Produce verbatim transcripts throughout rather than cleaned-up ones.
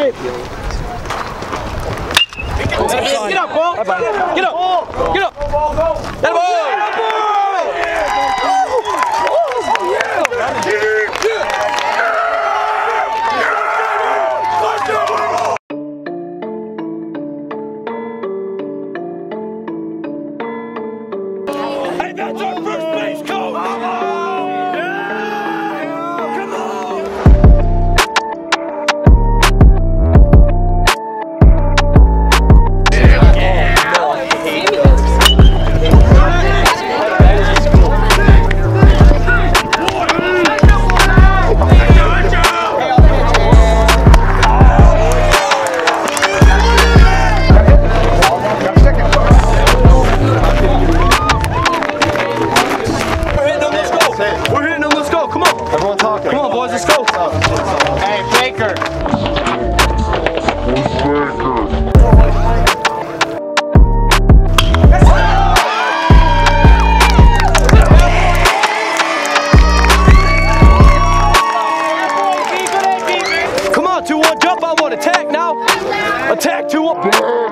shape. Get up, ball. Get up. Get up. That boy. Hey, that's our first base coach. Attack two one.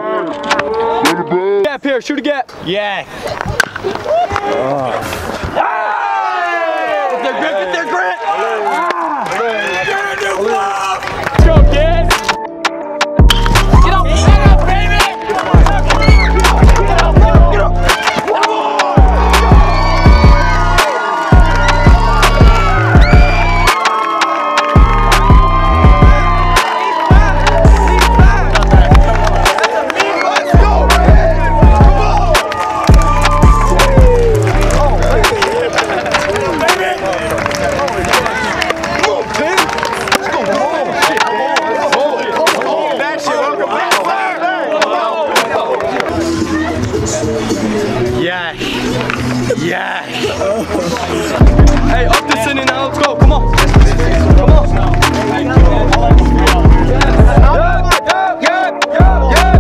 Gap here, shoot a gap. Yeah. Oh. Ah! Get their grip, get their grip. Ah! Let's go, kids. Get up, get up, baby. Get up, get up. Yeah. Hey, up this inning now. Let's go. Come on. Come on. Yeah, yeah, yeah, yeah,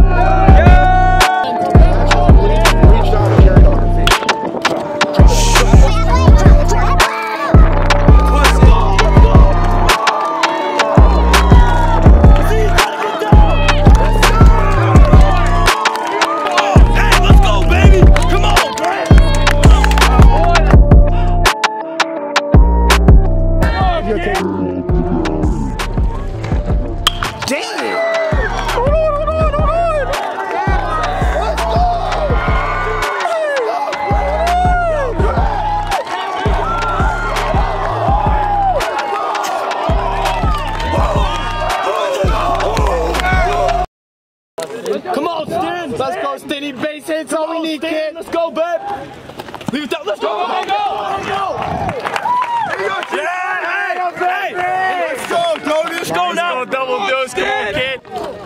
Come on, Stin! Let's go, Stinny. Base hits all we need, kid. Let's go, babe. Leave it down. Let's go. Go, go, go. Yeah, hey, hey. Let's go, Tony. Let's go now. Let's go, double dose. Come on, kid.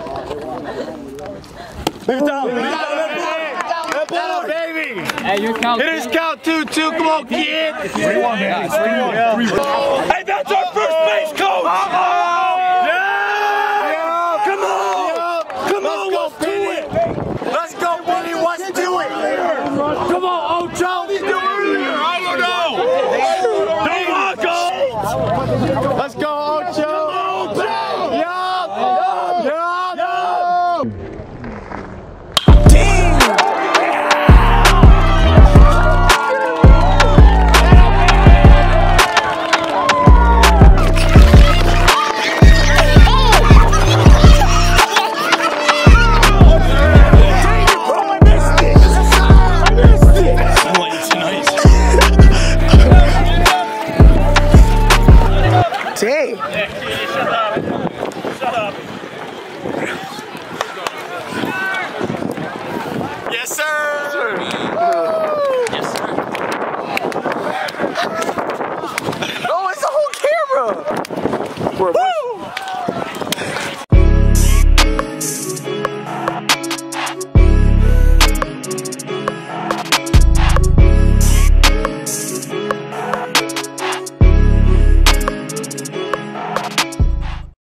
Leave it down. Leave it down. That ball, baby. Hey, you count. Hit his count, two, two. Come on, kid. three one, man. three one. Hey, that's our first base coach. Come on, Ocho! He's doing it! I don't know! Don't walk off! Let's go, Ocho! Yup! Yup! Yup! Team! Hey! Shut up! Shut up!